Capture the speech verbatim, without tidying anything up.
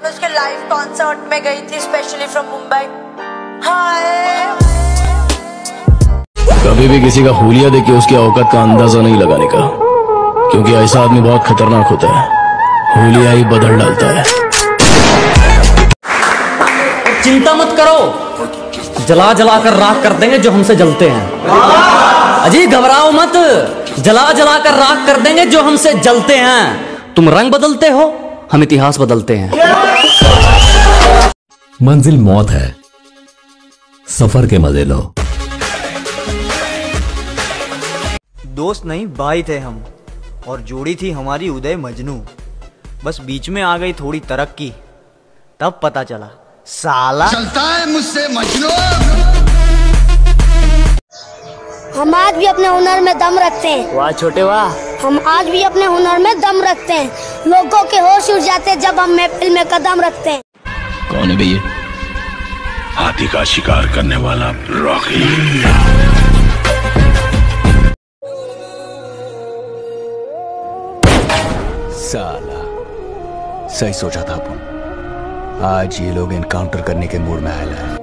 मैं उसके live concert में गई थी स्पेशली फ्रॉम मुंबई। हाय कभी भी किसी का हुलिया देख के उसकी औकात का अंदाजा नहीं लगाने का, क्योंकि ऐसा आदमी बहुत खतरनाक होता है, हुलिया ही बदल डालता है। चिंता मत करो, जला जला कर राख कर देंगे जो हमसे जलते हैं। अजी घबराओ मत, जला जला कर राख कर देंगे जो हमसे जलते हैं। तुम रंग बदलते हो, हम इतिहास बदलते हैं। मंजिल मौत है, सफर के मजे लो। दोस्त नहीं भाई थे हम, और जोड़ी थी हमारी उदय मजनू। बस बीच में आ गई थोड़ी तरक्की, तब पता चला साला चलता है मुझसे मजनू। हम आज भी अपने हुनर में दम रखते हैं। वाह छोटे वाह। हम आज भी अपने हुनर में दम रखते हैं। लोगों के होश उड़ जाते हैं जब हम महफिल में कदम रखते हैं। कौन है भैया? हाथी का शिकार करने वाला रॉकी। साला सही सोचा था अपन, आज ये लोग एनकाउंटर करने के मूड में आया है।